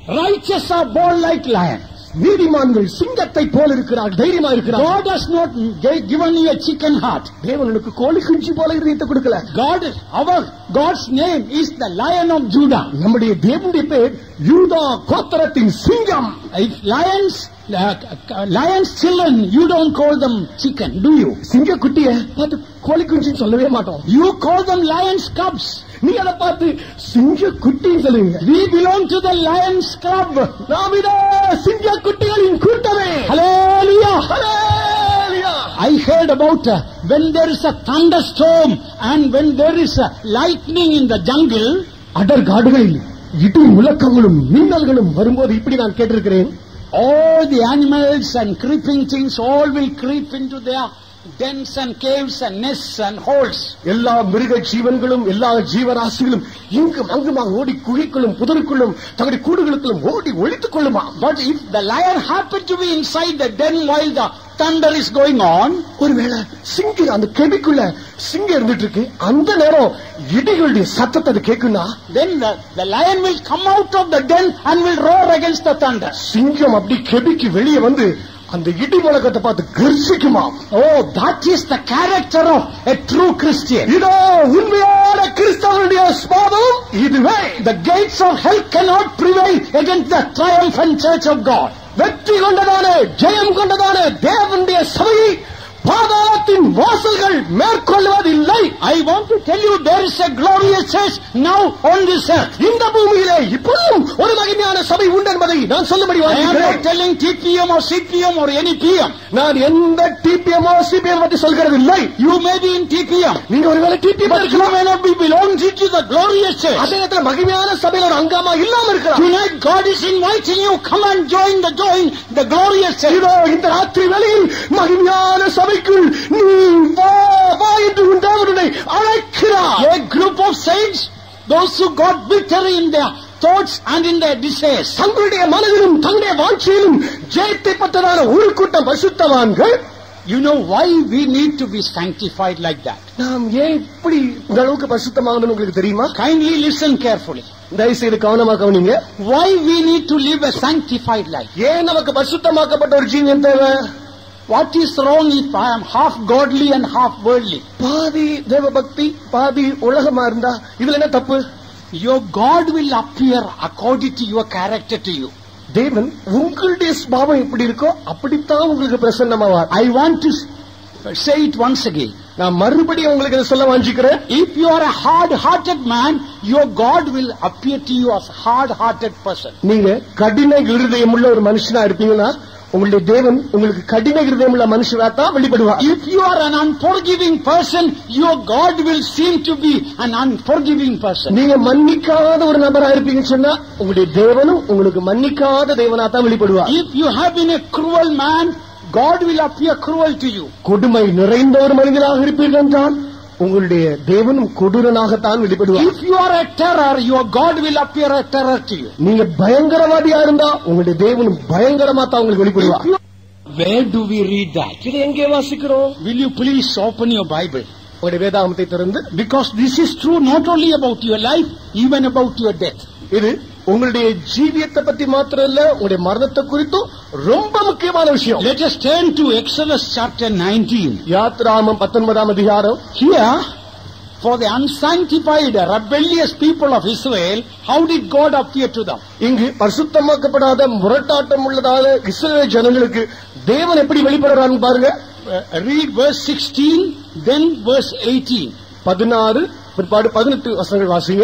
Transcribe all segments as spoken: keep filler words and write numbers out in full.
Righteous are born like lions. நீதிமான்கள் சிங்கத்தை போல இருக்கிறார்கள், தைரியமா இருக்கிறார்கள். God has not given you a chicken heart. தேவனுக்கு கோழி குஞ்சு போல இதயத்தை கொடுக்கல. God, our God's name is the Lion of Judah. நம்முடைய தேவனுடைய பேர் யூதா கோத்திரத்தின் சிங்கம். If lions, uh, lions children, you don't call them chicken, do you? சிங்க குட்டியை பார்த்து கோழி குஞ்சுன்னு சொல்லவே மாட்டோம். You call them lions cubs. நீ அதை பார்த்து சிங்க குட்டின்னு சொல்லுவீங்க. We belong to the lions club. நாம் இதோ சிங்க குட்டிகளின் கூட்டமே. Hallelujah. Hallelujah. I heard about uh, when there is a thunderstorm and when there is a lightning in the jungle. அடர் காடுகளில் இடி முழக்கங்களும் மின்னல்களும் வரும்போது இப்படி நான் கேட்டிருக்கிறேன். All the animals and creeping things all will creep into their dens and caves and nests and holes. எல்லா மிருக ஜீவன்களும் எல்லா ஜீவராசிகளும் இங்கும் அங்குமாக ஓடி குகைக்குள்ளும் புதருக்குள்ளும் தங்களுடைய கூடுகளுக்குள்ளும் ஓடி ஒளித்துக் கொள்ளுமா. But if the lion happened to be inside the den while the thunder is going on, ஒருவேளை சிங்கம் அந்த கெபிக்குள்ள சிங்கம் இருந்துட்டு இருக்கு, அந்த நேரம் இடிகளுடைய சத்தத்தை அது கேட்கும்னா, then the, the lion will come out of the den and will roar against the thunder. சிங்கம் அப்படி கெபிக்கு வெளியே வந்து அந்த இடி முழக்கத்தை பார்த்து கர்ஜிக்குமா. Oh, that is the character of a true Christian. இதோ உண்மையான கிறிஸ்தவனுடைய சுபாவம் இதுவே. The gates of hell cannot prevail against the triumphant church of God. வெற்றி கொண்டதான ஜெயம் கொண்டதான தேவனுடைய சபையை பாதாளத்தின் வாசல்கள் மேற்கொள்வதில்லை. I want to tell you there is a glorious church now on this earth. இந்த பூமியிலே இப்பொழுதும் ஒரு மகிமையான சபை உண்டு என்பதை நான் சொல்லும்படி I am not வாஞ்சிக்கிறேன். telling T P M or C P M or any P M. நான் எந்த டிபிஎம் சிபிஎம் பற்றி சொல்கிறது இல்லை. You may be in T P M, நீங்க ஒருவேளை டிபிஎம் but you இருக்கலாம். may not be belonging to the glorious church. அதே நேரத்தில் மகிமையான சபையில் ஒரு அங்கமா இல்லாம இருக்கலாம். Tonight God is inviting you, come and join the join the glorious church. இதோ இந்த ராத்திரி வேளையில் மகிமையான சபைக்குள் நீ வா வா என்று உன் தேவனை அழைக்கிறார். A group of saints, those who got victory in their thoughts and in their desires. தங்களுடைய மனதிலும் தங்களுடைய வாஞ்சியிலும் ஜெயத்தை பெற்றதான ஒரு கூட்டம் பரிசுத்தவான்கள். You know why we need to be sanctified like that? நாம் ஏன் இப்படி இந்த அளவுக்கு பரிசுத்தமாகணும்னு உங்களுக்கு தெரியுமா? Kindly listen carefully. தயவு செய்து கவனமாக கவனிங்க. Why we need to live a sanctified life? ஏன் நமக்கு பரிசுத்தமாக்கப்பட்ட ஒரு ஜீவன் தேவை? What is wrong if I am half godly and half worldly? பாதி தேவ பக்தி பாதி உலகமா இருந்தா இதுல என்ன தப்பு? Your God will appear according to your character to you. தேவன் உங்களுடைய சுபாவம் எப்படி இருக்கோ அப்படித்தான் உங்களுக்கு பிரசன்னமாவார். I want to say it once again. நான் மறுபடியும் உங்களுக்கு இதை சொல்ல வாஞ்சிக்கிறேன். If you are a hard-hearted man, your God will appear to you as a hard-hearted person. நீங்க கடின இருதயம் உள்ள ஒரு மனுஷனா இருப்பீங்கன்னா உங்களுடைய தேவன் உங்களுக்கு கடின இருதயம் உள்ள மனுஷனா தான் வெளிப்படுவார். If you are an unforgiving person, your God will seem to be an unforgiving person. நீங்க மன்னிக்காத ஒரு நபரா இருப்பீங்கன்னு சொன்னா உங்களுடைய தேவனும் உங்களுக்கு மன்னிக்காத தேவனா தான் வெளிப்படுவார். If you have been a cruel man, God will appear cruel to you. கொடுமை நிறைந்த ஒரு மனிதனாக இருப்பீர்கள் என்றால் உங்களுடைய தேவனும் கொடூரனாகத்தான் வெளிப்படுவார். If you are a terror, your God will appear a terror to you. நீங்க பயங்கரவாதியா இருந்தா உங்களுடைய தேவனும் பயங்கரமா தான் உங்களுக்கு வெளிப்படுவார். Where do we read that? இதை எங்கே வாசிக்கிறோம்? Will you please open your Bible? உங்களுடைய வேதாகமத்தை திறந்து, Because this is true not only about your life, even about your death. இது உங்களுடைய ஜீவியத்தை பத்தி மாத்திரம் இல்ல உங்களுடைய மரணத்தை குறித்தும் ரொம்ப முக்கியமான விஷயம். Let us turn to Exodus chapter nineteen. யாத்ராகமம் பத்தொன்பதாம் அதிகாரம். Here, for the unsanctified, rebellious people of Israel, how did God appear to them? இங்கு பரிசுத்தமாக்கப்படாத முரட்டாட்டம் உள்ளதான இஸ்ரவேல் ஜனங்களுக்கு தேவன் எப்படி வெளிப்படுறான்னு பாருங்க. Uh, read verse sixteen, then verse eighteen. பதினாறு பிற்பாடு பதினெட்டு வசனங்கள் வாசிங்க.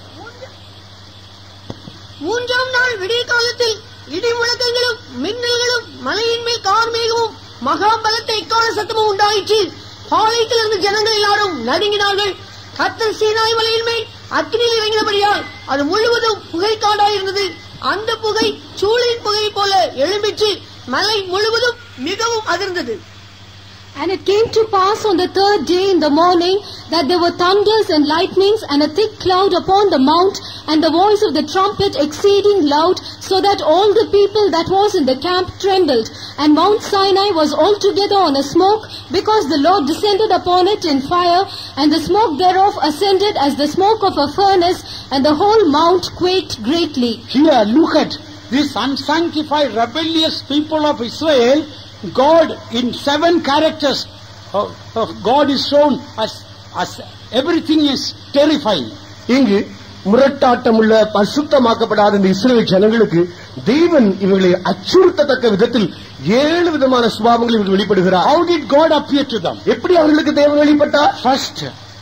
மூன்றாம் நாள் விடிய காலத்தில் இடி முழக்கங்களும் மின்னல்களும் மலையின் மேல் கார்மேகமும் மகா பலத்த எக்கால சத்தமும் உண்டாயிற்று. பாளையத்தில் இருந்த ஜனங்கள் எல்லாரும் நடுங்கினார்கள். கர்த்தர் சீனாய் மலையின் மேல் அக்கினியில் இறங்கினபடியால் அது முழுவதும் புகைக்காடாயிருந்தது. அந்த புகை சூழின் புகை போல எழும்பிற்று. மலை முழுவதும் மிகவும் அதிர்ந்தது. And it came to pass on the third day in the morning that there were thunders and lightnings and a thick cloud upon the mount, and the voice of the trumpet exceeding loud, so that all the people that was in the camp trembled. And Mount Sinai was altogether on a smoke, because the Lord descended upon it in fire, and the smoke thereof ascended as the smoke of a furnace, and the whole mount quaked greatly. Here, look at this unsanctified, rebellious people of Israel, God in seven characters of, of God is shown as, as everything is terrifying. இங்கு முரட்டாட்டமுள்ள பரிசுத்தமாக்கப்படாத இந்த இஸ்ரவேல் ஜனங்களுக்கு தேவன் இவர்களை அச்சுறுத்தத்தக்க விதத்தில் ஏழு விதமான சுபாவங்கள் இவர்கள் வெளிப்படுகிறார். How did God appear to them? எப்படி அவர்களுக்கு தேவன் வெளிப்பட்டார்? First,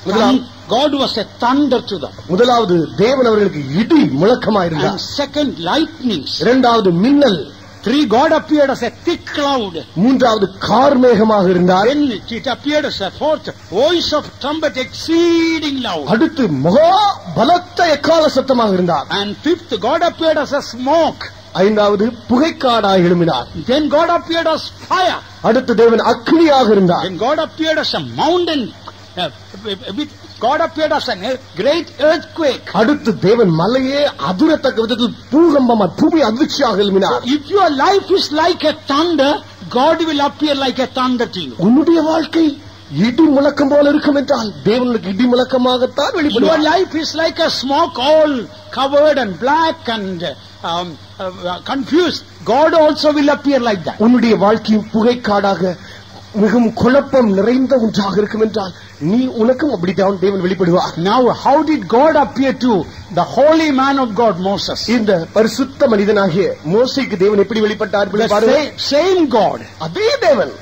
God was a thunder to them. முதலாவது தேவன் அவர்களுக்கு இடி முழக்கமாயிருந்தார். And second, lightnings. இரண்டாவது மின்னல். Three, God appeared as a thick cloud. மூன்றாவது கார்மேகமாக இருந்தார். Then it appeared as a fourth, voice of trumpet exceeding loud. அடுத்து மகா பலத்த எக்கால சத்தமாக இருந்தார். And fifth, God appeared as a smoke. ஐந்தாவது புகைக்காடாய் எழும்பினார். Then God appeared as fire. அடுத்து தேவன் அக்னியாக இருந்தார். Then God appeared as a mountain. Uh, with God appeared as a great earthquake. அடுத்து தேவன் மலையே அதிரத்தக்க விதத்தில் பூகம்பமா பூமி அதிர்ச்சியாக எழும்பினார். If your life is like a thunder, God will appear like a thunder to you. உன்னுடைய வாழ்க்கை இடி முழக்கம் போல இருக்கும் என்றால் தேவனுக்கு இடி முழக்கமாகத்தான் வெளிப்படுவார். Your life is like a smoke, all covered and black and um, uh, confused. God also will appear like that. உன்னுடைய வாழ்க்கையும் புகைக்காடாக மிகவும் குழப்பம் நிறைந்த ஒன்றாக இருக்கும் என்றால் நீ உனக்கும் அப்படித்தான் தேவன் வெளிப்படுவார். Now, how did God appear to the holy man of God, Moses? இந்த பரிசுத்த மனிதனாகிய மோசேக்கு தேவன் எப்படி வெளிப்பட்டார் பாருங்க. Same God. அதே தேவன்.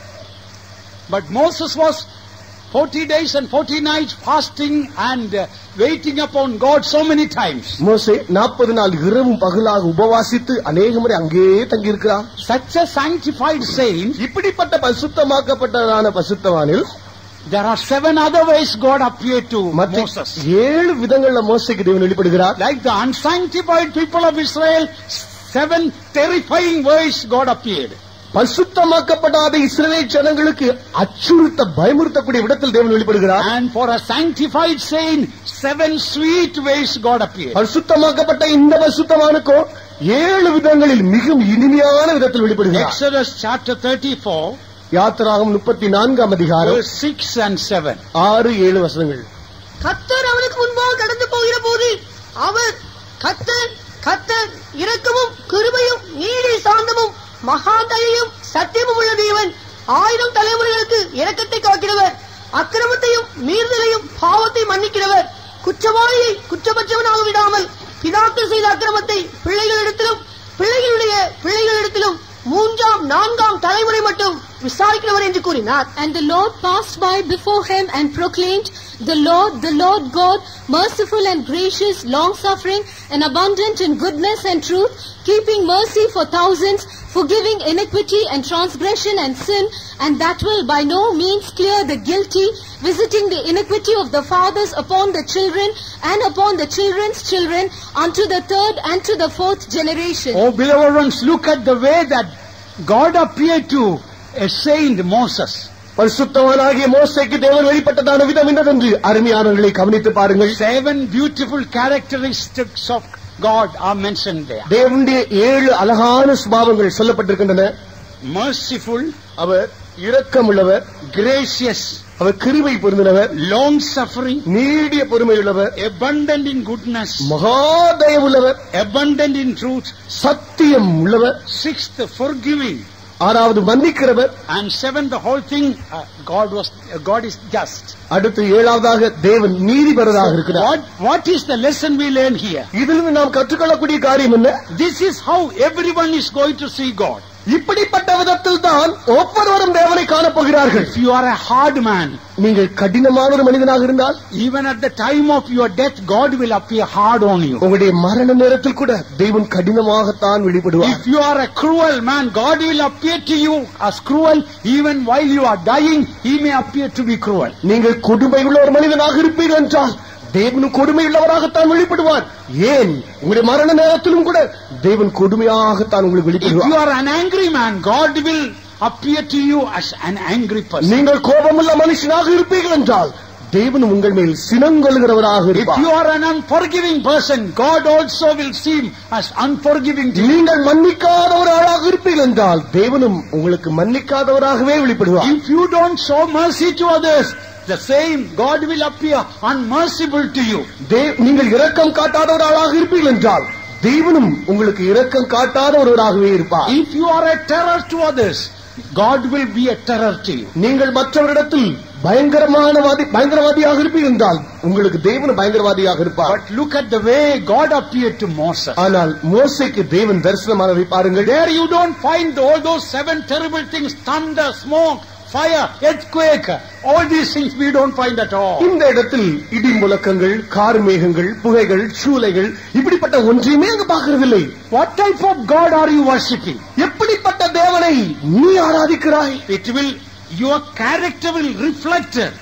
But Moses was forty days and forty nights fasting and uh, waiting upon God so many times. மோசே நாற்பது நாள் இரவும் பகலாக உபவாசித்து அநேக முறை அங்கேயே தங்கி இருக்கிறார். Such a sanctified saint, இப்படிப்பட்ட பரிசுத்தமாக்கப்பட்டதான பரிசுத்தவானில் there are seven other ways God appeared to Moses. ஏழு விதங்கள்ல மோசேக்கு தேவன் வெளிப்படுகிறார். Like the unsanctified people of Israel, seven terrifying ways God appeared. பரிசுத்தமாக்கப்படாத இஸ்ரவேல் ஜனங்களுக்கு அச்சுறுத்த பயமுறுத்தக்கூடிய விதத்தில் தேவன் வெளிப்படுகிறார். And for a sanctified saint, seven sweet ways God appeared. பரிசுத்தமாக்கப்பட்ட இந்த பரிசுத்தவானுக்கோ ஏழு விதங்களில் மிகவும் இனிமையான விதத்தில் வெளிப்படுகிறார். Exodus chapter thirty-four, யாத்திராகமம் முப்பத்தி நான்காம் அதிகாரம் verse six and seven. ஆறு ஏழு வசனங்கள். கர்த்தர் அவனுக்கு முன்பாக கடந்து போகிற போது அவர் கர்த்தர் கர்த்தர் இரக்கமும் கிருபையும் நீதி சாந்தமும் மகா தயையும் சத்தியமும் உள்ள தேவன், ஆயிரம் தலைமுறைகளுக்கு இரக்கத்தை காக்கிறவர், அக்கிரமத்தையும் மீறுதலையும் பாவத்தை மன்னிக்கிறவர், குற்றவாளியை குற்றமற்றவனாக விடாமல் பிதாக்கள் செய்த அக்கிரமத்தை பிள்ளைகளிடத்திலும் பிள்ளைகளுடைய பிள்ளைகளிடத்திலும் மூன்றாம் நான்காம் தலைமுறை மட்டும் விசாரிக்கிறவர் என்று கூறினார். And the Lord passed by before him and proclaimed, the Lord, the Lord God, merciful and gracious, long-suffering and abundant in goodness and truth, keeping mercy for thousands, forgiving iniquity and transgression and sin, and that will by no means clear the guilty, visiting the iniquity of the fathers upon the children and upon the children's children unto the third and to the fourth generation. Oh, beloved ones, look at the way that God appeared to a saint Moses. பரிசுத்தவானாகிய மோசேக்கு தேவன் வெளிப்பட்டதான விதம் என்னதென்று அருமையானவர்களை கவனித்து பாருங்கள். Seven beautiful characteristics of God are mentioned there. தேவனுடைய ஏழு அழகான சுபாவங்கள் சொல்லப்பட்டிருக்கின்றன. Merciful, அவர் இரக்கமுள்ளவர். gracious, அவர் கிருபை பொருந்தினவர். long suffering, நீடிய பொறுமையுள்ளவர். abundant in goodness, மகா தயவுள்ளவர். abundant in truth. சத்தியம் உள்ளவர். Sixth, forgiving. ஆறாவது மன்னிக்கிறவர். And seventh, the whole thing, uh, God was, uh, God is just. அடுத்து ஏழாவதாக தேவன் நீதிபரராக இருக்கிறார். What, what is the lesson we learn here? இதிலிருந்து நாம் கற்றுக்கொள்ளக்கூடிய காரியம் என்ன? This is how everyone is going to see God. இப்படிப்பட்ட விதத்தில் தான் ஒவ்வொருவரும் தேவனை காணப்போகிறார்கள். If you are a hard man, நீங்கள் கடினமான ஒரு மனிதனாக இருந்தால், even at the time of your death, God will appear hard on you. உங்களுடைய மரண நேரத்தில் கூட தேவன் கடினமாகத்தான் வெளிப்படுவார். If you are a cruel man, God will appear to you as cruel. Even while you are dying, He may appear to be cruel. நீங்கள் கொடுமையுள்ள ஒரு மனிதனாக இருப்பீர்கள் என்றால் தேவனும் கொடுமையுள்ளவராகத்தான் வெளிப்படுவார். ஏன் உங்களுடைய மரண நேரத்திலும் கூட தேவன் கொடுமையாகத்தான் உங்களுக்கு வெளிப்படுவார். If you are an angry man, God will appear to you as an angry person. நீங்கள் கோபமுள்ள மனுஷனாக இருப்பீர்கள் என்றால் தேவனும் உங்கள் மேல் சினங்கொள்கிறவராக If இருப்பார். you are an unforgiving person, God also will seem as unforgiving to you. நீங்கள் மன்னிக்காத ஒரு ஆளாக இருப்பீர்கள் என்றால் தேவனும் உங்களுக்கு மன்னிக்காதவராகவே வெளிப்படுவார். If you don't show mercy to others, the same God will appear unmerciful to you. நீங்கள் இரக்கம் காட்டாத ஒரு ஆளாக இருப்பீர்கள் என்றால் தேவனும் உங்களுக்கு இரக்கம் காட்டாத ஒருவராகவே இருப்பார். If you are a terror to others, God will be a terror to you. நீங்கள் மற்றவரிடத்தில் பயங்கரமானவாதி பயங்கரவாதியாக இருப்பீர்கள் என்றால் உங்களுக்கு தேவன் பயங்கரவாதியாக இருப்பார். But look at the way God appeared to Moses. ஆனால் மோசேக்கு தேவன் தரிசனமானதை பாருங்கள். There you don't find all those seven terrible things: thunder, smoke, fire, earthquake. All these things we don't find at all. இந்த இடத்தில் இடி முழக்கங்கள், கார்மேகங்கள், புகைகள், சூளைகள் இப்படிப்பட்ட ஒன்றையுமே அங்கு பார்க்கிறதில்லை. What type of God are you worshipping? எப்படிப்பட்ட தேவனை நீ ஆராதிக்கிறாய்? It will, your character will reflect uh,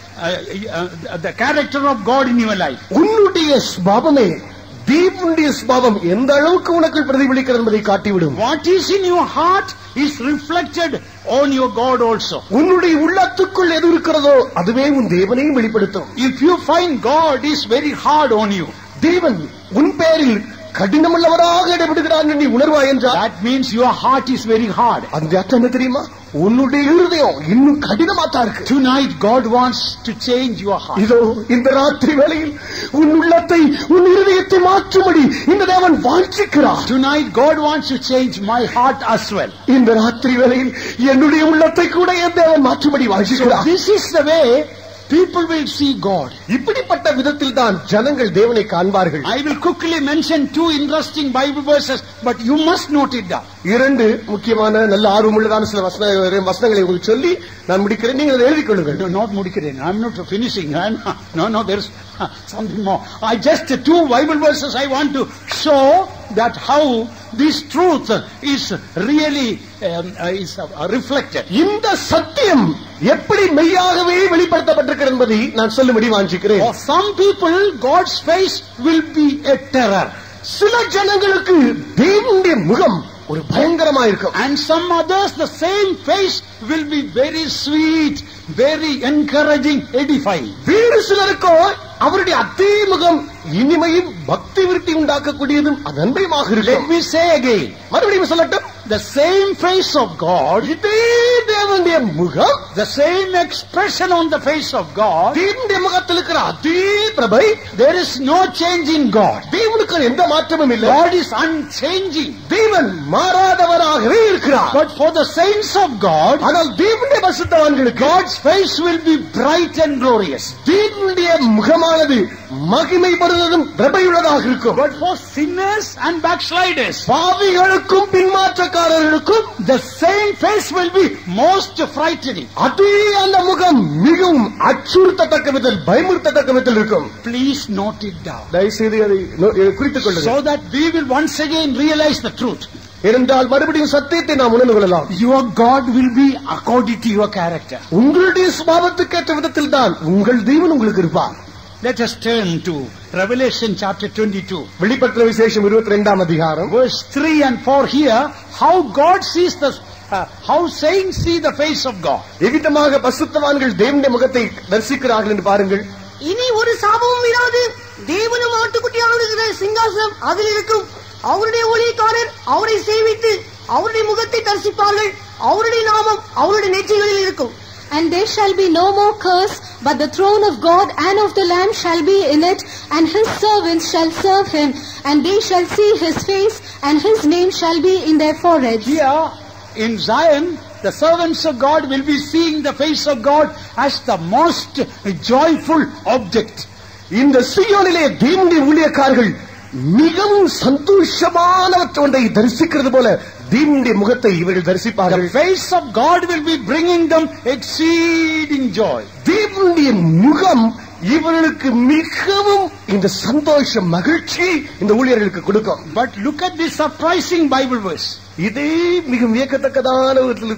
uh, the character of God in your life. உன்னுடைய சுபாவமே தேவனுடைய சுபாவம் எந்த அளவுக்கு உனக்கு பிரதிபலிக்கிறது என்பதை காட்டிவிடும். What is in your heart is reflected on your God also. உன்னுடைய உள்ளத்துக்குள் எது இருக்கிறதோ அதுவே உன் தேவனையும் வெளிப்படுத்தும். If you find God is very hard on you, தேவன் உன் பேரில் கடினமுள்ளவராக இடைபடுகிறார் என்று நீ உணர்வாய் என்றால், that means your heart is very hard. அந்த அர்த்தம் என்ன தெரியுமா? உன்னுடைய இருதயம் இன்னும் கடினமாத்தான் இருக்கு. Tonight God wants to change your heart. இதோ இந்த ராத்திரி வேளையில் உன் உள்ளத்தை உன் இருதயத்தை மாற்றும்படி இந்த தேவன் வாஞ்சிக்கிறார். Tonight God wants to change my heart as well. இந்த ராத்திரி வேளையில் என்னுடைய உள்ளத்தை கூட என் தேவன் மாற்றும்படி வாஞ்சிக்கிறார். This is the way people will see God. இப்படிப்பட்ட விதத்தில் தான் ஜனங்கள் தேவனை காண்பார்கள். I will quickly mention two interesting Bible verses, but you must note it down. இரண்டு முக்கியமான நல்ல ஆர்வமுள்ளதான சில வசன வசனங்களை உங்களுக்கு சொல்லி நான் முடிக்கிறேன். நீங்கள் அதை எழுதிக் கொள்ளுங்கள். No, not முடிக்கிறேன். I'm not finishing. I'm, no, no, there's something more. I just two Bible verses I want to show that how this truth is really um, uh, is uh, reflected. இந்த சத்தியம் எப்படி மெய்யாகவே வெளிப்படுத்தப்பட்டிருக்கிறது என்பதை நான் சொல்லும்படி வாஞ்சிக்கிறேன். For some people God's face will be a terror. சில ஜனங்களுக்கு தேவனுடைய முகம் ஒரு பயங்கரமா இருக்கும். And some others the same face will be very sweet, very encouraging, edifying. வேறு சிலருக்கோ அவருடைய அதே முகம் இனிமையும் பக்தி விருத்தி உண்டாக்கக்கூடியதும் அது அன்பையுமாக இருக்கும். Let me say again. மறுபடியும் சொல்லட்டும். The same face of God, இதே தேவனுடைய முகம், the same expression on the face of God, தேவனுடைய முகத்தில் இருக்கிற அதே பிரபை, there is no change in God. தேவனுக்கு எந்த மாற்றமும் இல்லை. God is unchanging. தேவன் மாறாதவராகவே இருக்கிறார். But for the saints of God, ஆனால் தேவனுடைய பரிசுத்தவான்களுக்கு God's face will be bright and glorious. தேவனுடைய முகமானது மகிமை படுவதும் பிரபையுள்ளதாக இருக்கும். But for sinners and backsliders, பாவிகளுக்கும் பின்மாற்றக்காரர்களுக்கும் the same face will be most frightening. அதே அந்த முகம் மிகவும் அச்சுறுத்தத்தக்க விதத்தில் பயமுறுத்தத்தக்க விதத்தில் இருக்கும். Please note it down. தயவுசெய்து அதை குறித்துக் கொள்ளுங்கள். So that we will once again realize the truth. ஏனென்றால் மறுபடியும் சத்தியத்தை நாம் உணர்ந்து கொள்ளலாம். Your God will be according to your character. உங்களுடைய சுபாவத்துக்கு ஏற்ற விதத்தில் தான் உங்கள் தேவன் உங்களுக்கு இருப்பார். Let us turn to Revelation chapter twenty-two. வெளிப்படுத்தின விசேஷம் இருபத்தி இரண்டாம் அதிகாரம் Verse three and four here, how God sees the, uh, how saints see the face of God. எவ்விதமாக பரிசுத்தவான்கள் தேவனுடைய முகத்தை தரிசிக்கிறார்கள் என்று பாருங்கள். இனி ஒரு சாபமும் இராது. தேவனும் ஆட்டுக்குட்டியானவருகிற சிங்காசனம் அதில் இருக்கும். அவருடைய ஊழியக்காரர் அவரை சேவித்து அவருடைய முகத்தை தரிசிப்பார்கள். அவருடைய நாமம் அவருடைய நெற்றிகளில் இருக்கும். And there shall be no more curse, but the throne of God and of the Lamb shall be in it, and his servants shall serve him, and they shall see his face, and his name shall be in their foreheads. Here in Zion, the servants of God will be seeing the face of God as the most joyful object. இந்த சீயோனிலே தேவனுடைய ஊழியக்காரர்கள் மிகவும் சந்தோஷமானவற்றை ஒன்றை தரிசிக்கிறது போல தேவனுடைய முகத்தை இவர்கள் தரிசிப்பார்கள். The face of God will be bringing them exceeding joy. தேவனுடைய முகம் இவர்களுக்கு மிகவும் இந்த சந்தோஷம் மகிழ்ச்சி இந்த ஊழியர்களுக்கு கொடுக்கும். But look at this surprising Bible verse. இதே மிக வியக்கத்தக்கதான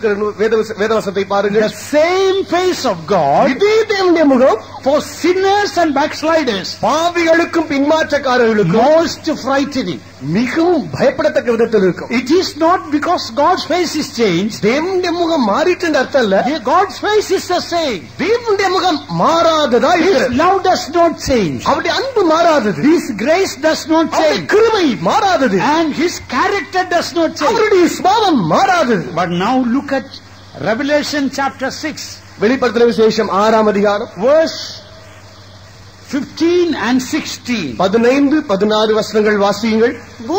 வேதவசத்தை பாருங்கள். The same face of God, இதே தேவனுடைய முகம் for sinners and backsliders, பாவிகளுக்கும் பின்மாற்றக்காரர்களுக்கும் most frightening, மிகவும் பயப்படத்தக்க விதத்தில் இருக்கும். It is not because God's face is changed. தேவனுடைய முகம் மாறிட்டு என்ற அர்த்தம் இல்ல. God's face is the same. தேவனுடைய முகம் மாறாததா இருக்கிறது. His love does not change. அவருடைய அன்பு மாறாதது. His grace does not change. கிருபை மாறாதது. And his character does not change. அவருடைய சுபாவம் மாறாதது. But now look at Revelation chapter six. வெளிப்படுத்தின விசேஷம் ஆறாம் அதிகாரம் verse fifteen and sixteen. பதினைந்து பதினாறு வசனங்கள் வாசியுங்கள். பூமியின்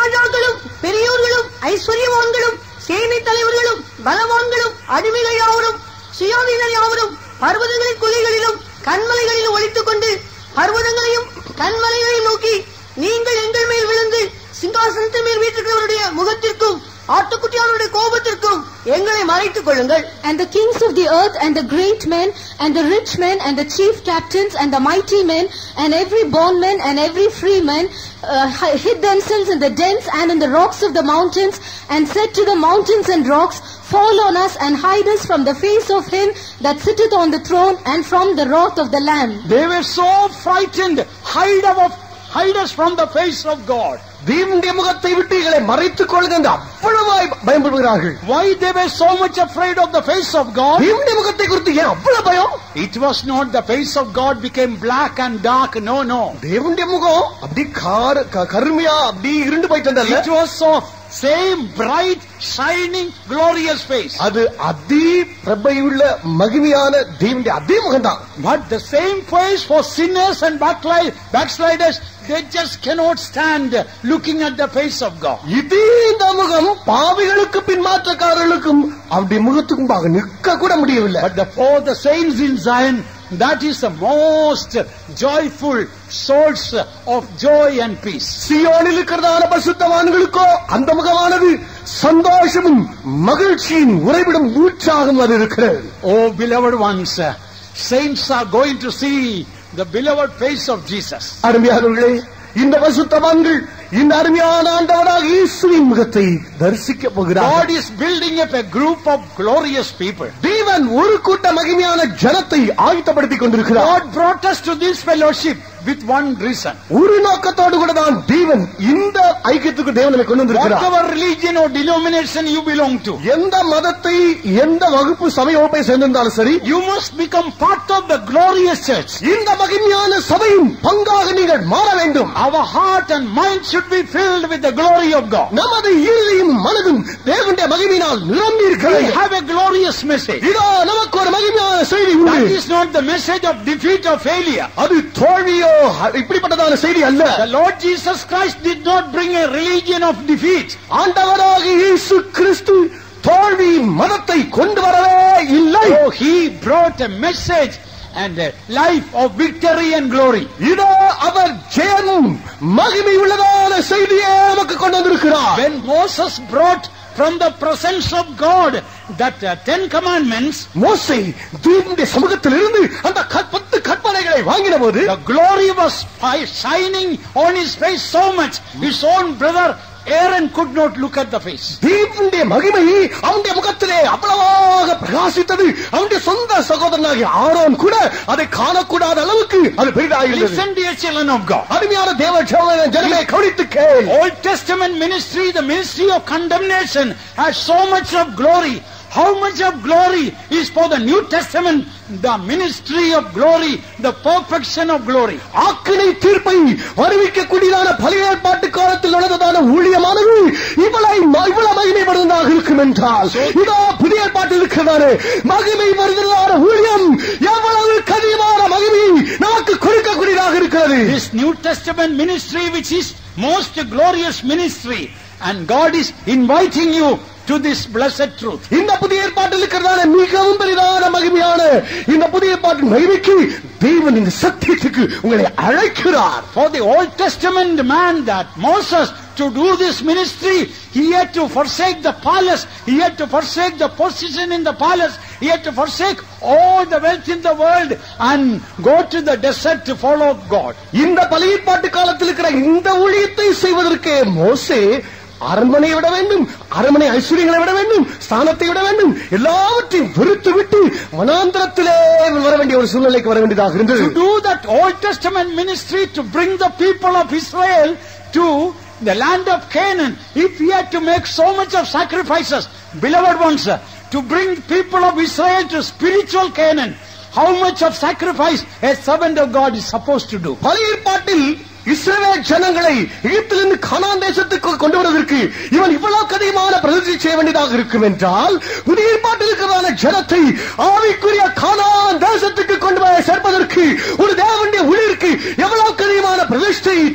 ராஜாக்களும் பெரியோர்களும் ஐஸ்வர்யவான்களும் சேனை தலைவர்களும் பலவான்களும் அடிமைகள் யாவரும் சுயாதீனர் யாவரும் பர்வதங்களின் குகைகளிலும் கண்மலைகளிலும் ஒளித்துக் கொண்டு பர்வதங்களையும் கண்மலைகளையும் நோக்கி நீங்கள் எங்கள் மேல் விழுந்து சிங்காசனத்தின் மேல் வீட்டிருக்கிறவருடைய முகத்திற்கும் ஆட்டுக்குட்டியானுடைய கோபத்திற்கும் எங்களை மறைத்துக் கொள்ளுங்கள். And the kings of the earth and the great men and the rich men and the chief captains and the mighty men and every bondman and every free man uh, hid themselves in the dens and in the rocks of the mountains and said to the mountains and rocks, fall on us and hide us from the face of him that sitteth on the throne and from the wrath of the Lamb. They were so frightened. Hide our hide us from the face of God. தேவனுடைய முகத்தை விட்டு எங்களை மறைத்துக் கொள்ளுங்க என்று அவ்வளவாய் பயப்படுகிறார்கள். Why they were so much afraid of the face of God? தேவனுடைய முகத்தை குறித்து ஏன் அவ்வளவு பயம்? It was not the face of God became black and dark. No, no. தேவனுடைய முகம் அப்படி கருமையா அப்படி இருண்டு போயிட்டு. It was so same bright shining glorious face. அது அதி பிரபையுள்ள மகிமையான தேவனுடைய அதே முகம்தான். But the same face for sinners and backsliders, they just cannot stand looking at the face of God. இதே இந்த முகம் பாவிகளுக்கு பின்மாற்றக்காரர்களுக்கும் அவருடைய முகத்துக்கு நிற்க கூட முடியவில்லை. But the, for the saints in Zion, that is the most joyful source of joy and peace. சியோனில் இருக்கிறதான பரிசுத்தவான்களுக்கோ அந்த முகமானது சந்தோஷமும் மகிழ்ச்சியின் உறைவிடும் உற்சாகம் அது இருக்கிறது. Oh beloved ones, saints are going to see the beloved face of Jesus. அருமையானவர்களே, இந்த பரிசுத்தவான்கள் இந்த அருமையான ஆண்டவராக இயேசுவின் முகத்தை தரிசிக்க போகிறார். God is building up a group of glorious people. தேவன் ஒரு கூட்ட மகிமையான ஜனத்தை ஆயத்தப்படுத்திக் கொண்டிருக்கிறார். God brought us to this fellowship with one reason. ஒரு நோக்கத்தோடு கூட தான் தேவன் இந்த ஐக்கியத்துக்கு தேவனை கொண்டு வந்திருக்கிறார். Whatever religion or denomination you belong to, எந்த மதத்தை எந்த வகுப்பு சபை வகுப்பை சேர்ந்திருந்தாலும் சரி, you must become part of the glorious church. இந்த மகிமையான சபையின் பங்காக நீங்கள் மாற வேண்டும். Our heart and mind should be filled with the glory of God. நமது இருதயம் மனதும் தேவனுடைய மகிமையினால் நிரம்பி இருக்கிறது. We have a glorious message. இதோ நமக்கு ஒரு மகிமையான செய்தி உண்டு. That is not the message of defeat or failure. அது தோல்வியோ இப்படிப்பட்டதான செய்தி அல்ல. The Lord Jesus Christ did not bring a religion of defeat. ஆண்டவராக இயேசு கிறிஸ்து தோல்வி மதத்தை கொண்டு வரவே இல்லை. Oh, he brought a message and a life of victory and glory. இதோ அவர் ஜெயமும் மகிமை உள்ளதான செய்தியை நமக்கு கொண்டு வந்திருக்கிறார். When Moses brought from the presence of God that uh, ten commandments, மோசே தேவனுடைய சமூகத்தில் இருந்து அந்த பத்து கற்பனைகளை வாங்கின போது, the glory was shining on his face so much his own brother Aaron could not look at the face. தேவனுடைய மகிமை அவனுடைய முகத்திலே அவ்வளவாக பிரகாசித்தது. அவனுடைய சொந்த சகோதரனாகிய ஆரோன் கூட அதை காணக்கூடாத அளவுக்கு அது பெரிதாயிருந்தது. Listen dear children of God. அருமையான தேவ ஜனமே கவனித்து கேள். Old Testament ministry, the ministry of condemnation, has so much of glory. How much of glory is for the New Testament, the ministry of glory, the perfection of glory. ஆக்கினை தீர்ப்பை அறிவிக்கக்கூடியதான பழைய ஏற்பாட்டு காலத்தில் நடந்ததான ஊழியமானது இவ்வளவு இவ்வளவு மகிமைப்படுவதாக இருக்கும் என்றால், இதோ புதிய ஏற்பாட்டில் இருக்கிறதான மகிமை வருவதான ஊழியம் எவ்வளவு கதிமான மகிமை நமக்கு கொடுக்கக்கூடியதாக இருக்கிறது. This New Testament ministry, which is most glorious ministry, and God is inviting you to this blessed truth. இந்த புதிய ஏற்பாட்டில் இருக்கிறதான மிகவும் பெரிதான மகிமையான இந்த புதிய ஏற்பாட்டின் மகிமைக்கு தேவன் இந்த சத்தியத்துக்கு உங்களை அழைக்கிறார். For the Old Testament man, that Moses, to do this ministry, he had to forsake the palace, he had to forsake the position in the palace, he had to forsake all the wealth in the world and go to the desert to follow God. இந்த பழைய ஏற்பாட்டு காலத்தில் இருக்கிற இந்த ஊழியத்தை செய்வதற்கு மோசே அரண்மனையை விட வேண்டும், அரண்மனை ஐஸ்வர்யங்களை விட வேண்டும், ஸ்தானத்தை விட வேண்டும், எல்லாவற்றையும் வெறுத்து விட்டு வனாந்தரத்திலே வர வேண்டிய ஒரு சூழ்நிலைக்கு வர வேண்டியதாக இருந்தது. To do that Old Testament ministry, to bring the people of Israel to the land of Canaan, if he had to make so much of sacrifices, beloved ones, to bring people of Israel to spiritual Canaan, how much of sacrifice a servant of God is supposed to do? பழைய ஏற்பாட்டில் இஸ்ரவேல் ஜனங்களை எகிப்திலிருந்து கானான் தேசத்துக்கு கொண்டு வருவதற்கு இவன் இவ்வளவு கடினமான பிரதிஷ்டை செய்ய வேண்டியதாக இருக்கும் என்றால், புதிய ஏற்பாட்டில் இருக்கிறதான ஜனத்தை ஆவிக்குரிய கானான் தேசத்துக்கு கொண்டு போய் சேர்ப்பதற்கு ஒரு தேவனுடைய ஊழியருக்கு எவ்வளவு கடினமான பிரதிஷ்டை தேவையாக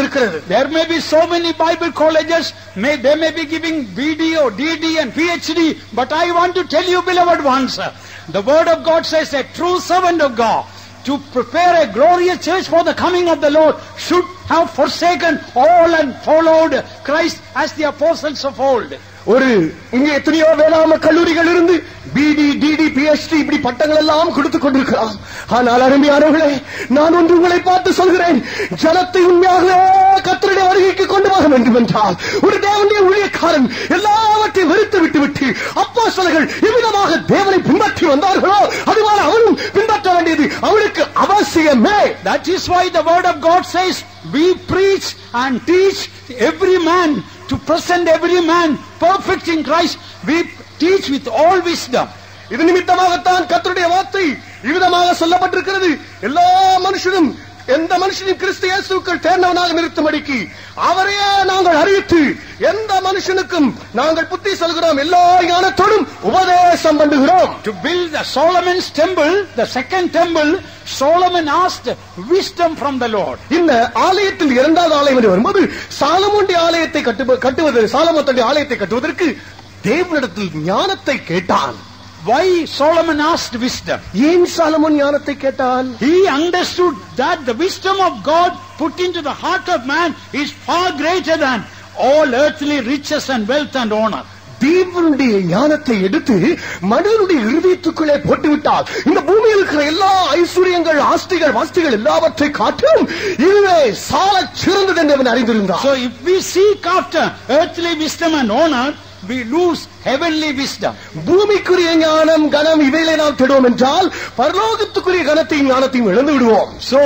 இருக்கிறது. There may be so many Bible colleges, may they may be giving B D or D D and P H D, but I want to tell you, beloved ones, the word of God says a true servant of God, to prepare a glorious church for the coming of the Lord, should have forsaken all and followed Christ as the apostles of old. ஒரு இங்கே எத்தனையோ வேளாண்மை கல்லூரிகள் இருந்து பிடி DD PhD இப்படி பட்டங்கள் எல்லாம் கொடுத்துக் கொண்டிருக்கிறான். ஆனால் அருமையானவர்களே, நான் ஒன்று உங்களை பார்த்து சொல்கிறேன், ஜனத்தை உண்மையாகவே கர்த்தருடைய வருகைக்கு கொண்டு வர வேண்டும் என்றால் ஒரு தேவனுடைய ஊழியக்காரன் எல்லாவற்றையும் வெறுத்து விட்டு விட்டு அப்போஸ்தலர்கள் எவ்விதமாக தேவனை பின்பற்றி வந்தார்களோ அதுபோல அவனும் பின்பற்ற வேண்டியது அவனுக்கு அவசியமே. That is why the word of God says, we preach and teach every man, to present every man perfect in Christ. We teach with all wisdom. இது நிமித்தமாகத்தான் கர்த்தருடைய வார்த்தை இவ்விதமாக சொல்லப்பட்டிருக்கிறது. எல்லா மனுஷனும் எந்த மனுஷனும் கிறிஸ்து இயேசுவுக்குள் தேர்ந்தவனாக நிறுத்தும்படிக்கு அவரையே நாங்கள் அறிவித்து எந்த மனுஷனுக்கும் நாங்கள் புத்தி சொல்கிறோம், எல்லா ஞானத்தோடும் உபதேசம் பண்ணுகிறோம். To build the Solomon's temple, the second temple, Solomon asked wisdom from the Lord. இந்த ஆலயத்தில் இரண்டாவது ஆலயம் என்று வரும்போது சாலமோனுடைய ஆலயத்தை கட்டுவது சாலமோனுடைய ஆலயத்தை கட்டுவதற்கு தேவனிடத்தில் ஞானத்தை கேட்டான். Why Solomon asked wisdom? ஏன் சாலமோன் ஞானத்தை கேட்டான்? He understood that the wisdom of God put into the heart of man is far greater than all earthly riches and wealth and honor. தேவனுடைய ஞானத்தை எடுத்து மனிதனுடைய இருதயத்துக்குள்ளே போட்டுவிட்டால் இந்த பூமியில் இருக்கிற எல்லா ஐஸ்வர்யங்கள் ஆஸ்திகள் வாஸ்திகள் எல்லாவற்றை காட்டும் இதுவே சால சிறந்தது என்று அவன் அறிந்திருந்தான். So if we seek after earthly wisdom and honor, we lose heavenly wisdom. பூமிக்குரிய ஞானம் கனம் இவைகளை நாம் தேடுவோம் என்றால் பரலோகத்துக்குரிய கனத்தையும் ஞானத்தையும் இழந்து விடுவோம். So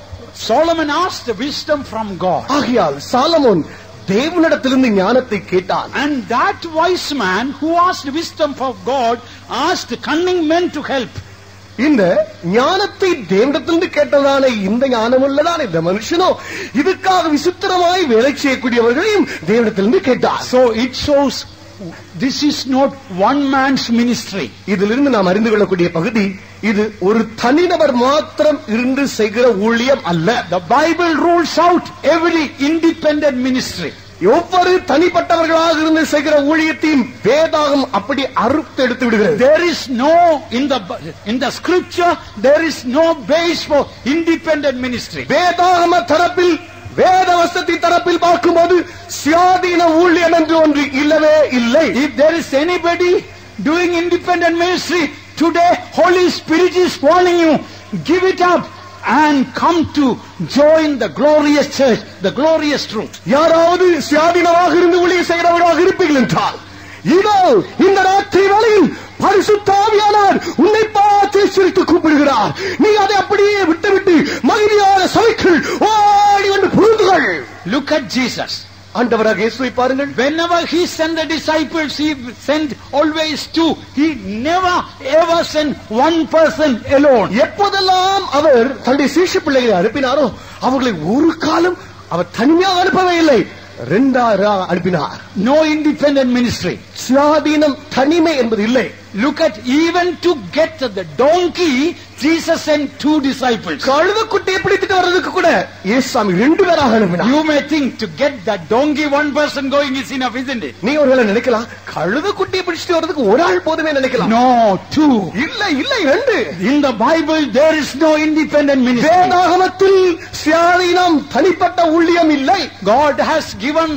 Solomon asked the wisdom from God. ஆகையால் சாலமோன் தேவனிடத்திலிருந்து ஞானத்தை கேட்டான். And that wise man who asked wisdom from God asked cunning men to help. இந்த ஞானத்தை தேவனிடத்திலிருந்து கேட்டதான இந்த ஞானம் உள்ளதான இந்த மனுஷனோ இதுக்காக விசித்திரமாய் வேலை செய்யக்கூடியவர்களையும் தேவனிடத்திலிருந்து கேட்டார். So it shows this is not one man's ministry. இதிலிருந்து நாம் அறிந்து கொள்ளக்கூடிய பகுதி இது ஒரு தனிநபர் மாத்திரம் இருந்து செய்கிற ஊழியம் அல்ல. The Bible rules out every independent ministry. ஒவ்வொரு தனிப்பட்டவர்களாக இருந்து செய்கிற ஊழியத்தையும் வேதாகம் அப்படி அறுத்து எடுத்து விடுகிறது. There is no in the in the scripture there is no base for independent ministry. வேதாகம தரப்பில் வேத வசனத்தின் தரப்பில் பார்க்கும்போது சுயாதீன ஊழியம் என்று ஒன்று இல்லவே இல்லை. If there is anybody doing independent ministry today, Holy Spirit is warning you, give it up and come to join the glorious church, the glorious truth. யாராவது சுயாதீனமாக இருந்து ஊழியம் செய்கிறவர்களாக இருப்பீர்கள் என்றால் இதோ இந்த ராத்திரி வேளையில் பரிசுத்த ஆவியானவர் உன்னை பார்த்து சிரித்து கூப்பிடுகிறார். நீ அதை அப்படியே விட்டுவிட்டு மகிமையான சபைக்குள் ஓடி வந்து புகுந்துகள். Look at Jesus. ஆண்டவராக இயேசுவை பாருங்கள். Whenever he sent the disciples, he sent always two. He never ever sent one person alone. எப்போதெல்லாம் அவர் தன்னுடைய சீஷ பிள்ளைகளை அனுப்பினாரோ அவர்களை ஒரு காலம் அவர் தனியாக அனுப்பவே இல்லை, ரெண்டாரா அனுப்பினார். No independent ministry. சுயாதீனம் தனிமை என்பது இல்லை. Look at, even to get the donkey, Jesus sent two disciples. கழுதைக்குட்டியை பிடித்துட்டு வர்றதுக்கு கூட இயேசுசாமி ரெண்டு பேராக அனுப்பினார். You may think to get that donkey one person going is enough, isn't it? நீ ஒருவேளை நினைக்கலாம் கழுதைக்குட்டியை பிடிச்சிட்டு வர்றதுக்கு ஒரு ஆள் போதுமே நினைக்கலாம். No, two. இல்லை இல்லை ரெண்டு. In the Bible there is no independent ministry. வேதாகமத்தில் சுயாதீனம் தனிப்பட்ட ஊழியம் இல்லை. God has given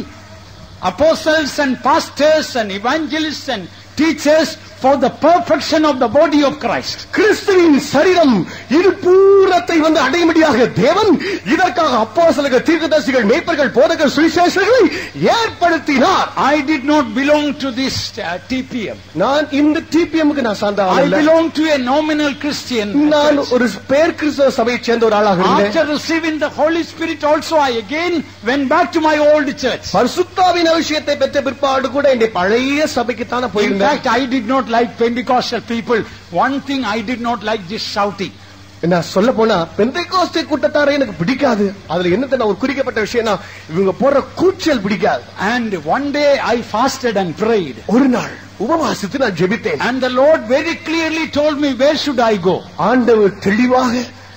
apostles and pastors and evangelists and teachers for the perfection of the body of Christ. கிறிஸ்துவின் சரீரம் இது பூரணத்தை வந்து அடையும்படியாக தேவன் இதற்காக அப்போஸ்தலர்கள், தீர்க்கதரிசிகள், மேய்ப்பர்கள், போதகர், சுவிசேஷகர்களை ஏற்படுத்தினார். I did not belong to this uh, T P M. நான் இந்த டிபிஎம்க்கு நான் சார்ந்தவன் I அல்ல. belong to a nominal Christian. நான் ஒரு பேர் கிறிஸ்தவ சபையைச் சேர்ந்த ஒரு ஆளாக இருந்தேன். After receiving the Holy Spirit also, I again went back to my old church. பரிசுத்தாவின் அபிஷேகத்தை பெற்ற பிற்பாடு கூட என்னுடைய பழைய சபைக்கு தான In போயிருந்தேன். fact, I did not like Pentecostal people. One thing I did not like, this shouting. என்ன சொல்ல போனா பெந்தேகோஸ்தே கூட்டத்தாரை எனக்கு பிடிக்காது. அதுல என்னத்தை நான் ஒரு குறிக்கப்பட்ட விஷயம்னா இவங்க போற கூச்சல் பிடிக்காது. And one day I fasted and prayed. ஒரு நாள் உபவாசித்து நான் ஜெபித்தேன். And the Lord very clearly told me where should I go. ஆண்டவர் தெளிவாக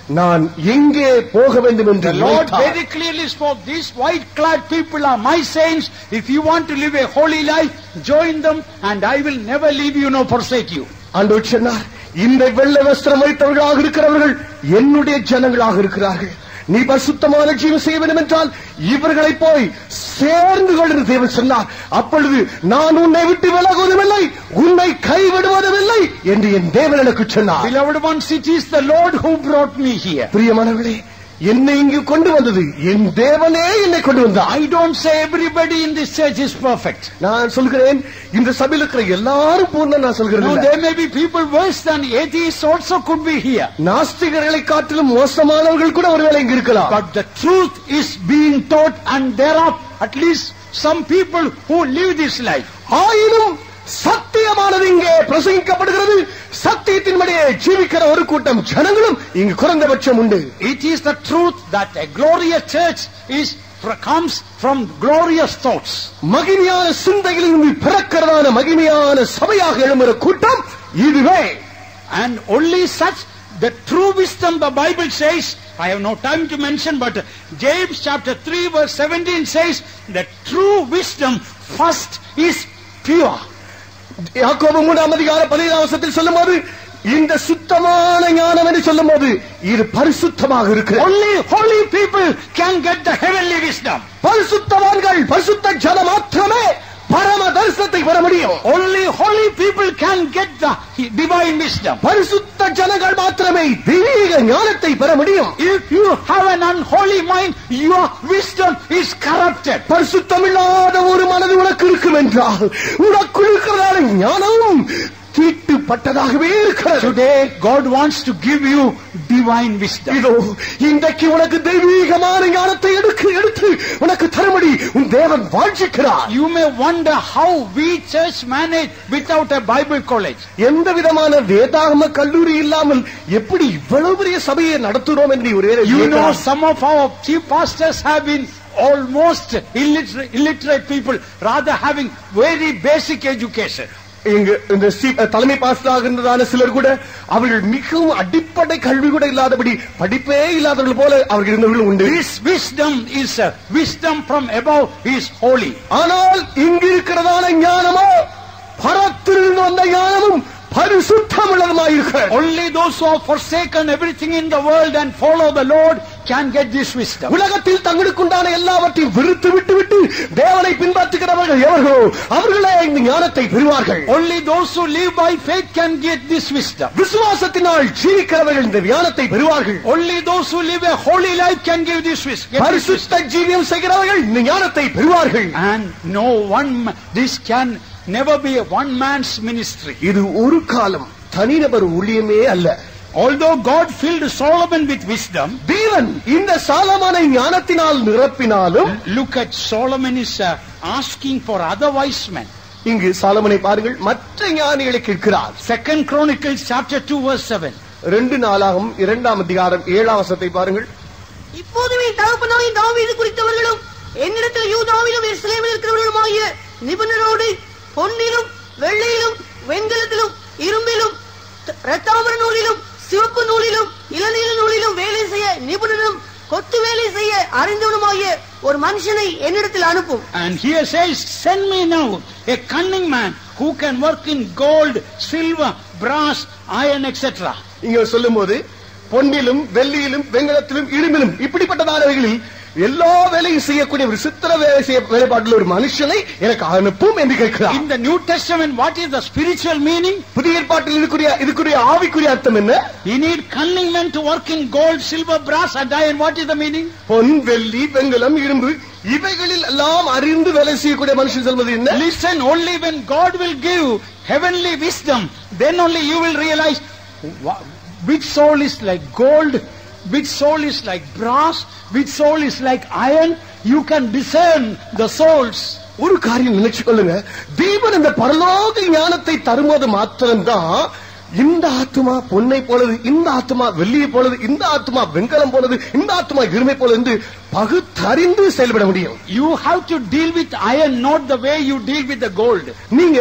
நான் எங்கே போக வேண்டும் என்று The Lord நினைத்தார். very clearly spoke, these white-clad people are my saints. If you want to live a holy life, join them and I will never leave you nor forsake you. ஆண்டவர் சொன்னார், இந்த வெள்ளை வஸ்திரம் வைத்தவர்களாக இருக்கிறவர்கள் என்னுடைய ஜனங்களாக இருக்கிறார்கள். நீ பரிசுத்தமான ஜீவன் செய்ய வேண்டும் என்றால் இவர்களை போய் சேர்ந்து கொள் என்று தேவன் சொன்னார். அப்பொழுது நான் உன்னை விட்டு விலகுவதுமில்லை, உன்னை கைவிடுவதுமில்லை என்று என் தேவன் எனக்கு சொன்னார். Beloved ones, it is the Lord who brought me here. பிரியமானவர்களே, என்னை இங்கு கொண்டு வந்தது என் தேவனே என்னை கொண்டு வந்தார். I don't say everybody in this church is perfect. நான் சொல்கிறேன், இந்த சபையில் இருக்கிற எல்லாரும் பூர்ண நான் No, சொல்கிறேன். there may be people worse than atheists also could be here. நாஸ்திகர்களை காட்டிலும் மோசமானவர்கள் கூட ஒருவேளை இங்கு இருக்கலாம். But the truth is being taught and there are at least some people who live this life. ஆயினும் சத்தியமானது இங்கே பிரசங்கிக்கப்படுகிறது. சத்தியத்தின்படியே ஜீவிக்கிற ஒரு கூட்டம் ஜனங்களும் இங்கு குறைந்தபட்சம் உண்டு. It is the truth that a glorious church is comes from glorious thoughts. மகிமையான சிந்தையிலிருந்து பிறக்கிறதான மகிமையான சபையாக எழும்புகிற கூட்டம் இதுவே. And only such the true wisdom, the Bible says, I have no time to mention, but James chapter three verse seventeen says that true wisdom first is pure. யாக்கோபு மூன்றாம் அதிகாரம் பதினேழாம் வசனத்தில் சொல்லும்போது இந்த சுத்தமான ஞானம் என்று சொல்லும்போது இது பரிசுத்தமாக இருக்கிறது. Only holy people can get the heavenly wisdom. பரிசுத்தவான்கள் பரிசுத்த ஜனம் மாத்திரமே பரம தரிசனத்தை பெற முடியும். Only holy people can get the divine wisdom. பரிசுத்த ஜனங்கள் மாத்திரமே தெய்வீக ஞானத்தை பெற முடியும். If you have an unholy mind, your wisdom is corrupted. பரிசுத்தமில்லாத ஒரு மனது உனக்கு இருக்கும் என்றால் உனக்குள் இருக்கிறதான ஞானமும் தீட்டுப்பட்டதாகவே இருக்கிறது. Today God wants to give you divine wisdom. இதோ இன்றைக்கு உனக்கு தெய்வீகமான ஞானத்தை எடுத்து எடுத்து உனக்கு தரும்படி உன் தேவன் வாஞ்சிக்கிறார். You may wonder how we church manage without a Bible college. எந்த விதமான வேதாகம கல்லூரி இல்லாமல் எப்படி இவ்வளவு பெரிய சபையை நடத்துறோம் என்று ஒரே You know, some of our chief pastors have been almost illiterate, illiterate people, rather having very basic education. இங்கு இந்த தலைமை பாஸ்டராக இருந்ததான சிலர் கூட அவர்கள் மிகவும் அடிப்படை கல்வி கூட இல்லாதபடி படிப்பே இல்லாதவர்கள் போல அவர்கள் இருந்தவர்கள் உண்டு. This wisdom is a wisdom from above, is holy. ஆனால் இங்கு இருக்கிறதான ஞானமோ பரத்திலிருந்து வந்த ஞானமும் பரிசுத்தம் உள்ளதுமாயிருக்கிறது. Only those who have forsaken everything in the world and follow the Lord can get this wisdom. உலகத்தில் தங்களுக்குண்டான எல்லாவற்றையும் விருத்து விட்டு விட்டு தேவனை பின்பற்றுகிறவர்கள் எவர்களோ அவர்களே இந்த ஞானத்தை பெறுவார்கள். Only those who live by faith can get this wisdom. விசுவாசத்தினால் ஜீவிக்கிறவர்கள் இந்த ஞானத்தை பெறுவார்கள். Only those who live a holy life can give this wisdom. பரிசுத்த ஜீவியம் செய்கிறவர்கள் இந்த ஞானத்தை பெறுவார்கள். And no one, this can never be a one man's ministry. இது ஒரு காலம் தனிநபர் ஊழியமே அல்ல. Although God filled Solomon with wisdom, தேவன் இந்த சாலமோனை ஞானத்தினால் நிரப்பினாலும், look at Solomon is uh, asking for other wise men. இங்கு சாலமோனை பாருங்கள், மற்ற ஞானிகளை கேட்கிறார். Second Chronicles chapter two verse seven. ரெண்டு நாளாகும் இரண்டாம் அதிகாரம் ஏழாம் வசனத்தை பாருங்கள். இப்போதுமே தகப்பனாகிய தாவீது குறித்தவர்களும் என்னிடத்தில் யூதாவிலும் எருசலேமிலும் இருக்கிறவர்களுமாகிய நிபுணரோடு பொன்னிலும் வெள்ளையிலும் வெண்கலத்திலும் இரும்பிலும் இரத்தாம்பர நூலிலும் சிவப்பு நூலிலும் இளநீல நூலிலும் வேலை செய்ய நிபுணரும் கொத்து வேலை செய்ய அறிந்தவனுமாகிய ஒரு மனுஷனை என்னிடத்தில் அனுப்பும். And here says, send me now a cunning man who can work in gold, silver, brass, iron, et cetera. இங்க சொல்லும்போது பொன்னிலும் வெள்ளியிலும் வெண்கலத்திலும் இரும்பிலும் இப்படிப்பட்டதானவைகளில் எல்லா வேலையும் செய்யக்கூடிய ஒரு சித்திர வேலை செய்ய வேலைப்பாட்டில் ஒரு மனுஷனை எனக்கு அனுப்பும் என்று கேட்கிறார். In the New Testament, what is the spiritual meaning? புதிய ஏற்பாட்டில் இதுக்குரிய இதுக்குரிய ஆவிக்குரிய அர்த்தம் என்ன? You need cunning men to work in gold, silver, brass, and iron. What is the meaning? பொன், வெள்ளி, வெண்கலம், இரும்பு இவைகளில் எல்லாம் அறிந்து வேலை செய்யக்கூடிய மனுஷன் சொல்வது என்ன? Listen, only when God will give heavenly wisdom, then only you will realize which soul is like gold, which soul is like brass, which soul is like iron. You can discern the souls. ஒரு காரியம் நினைச்சு கொள்ளுங்க, தேவன் இந்த பரலோக ஞானத்தை தரும்போது மாத்திரம்தான் இந்த ஆத்மா பொன்னை போலது, இந்த ஆத்மா வெள்ளியை போலது, இந்த ஆத்மா வெண்கலம் போலது, இந்த ஆத்மா இருமை போலது என்று பகுத்தறிந்து செயல்பட முடியும். You have to deal with iron, not the way you deal with the gold. நீங்க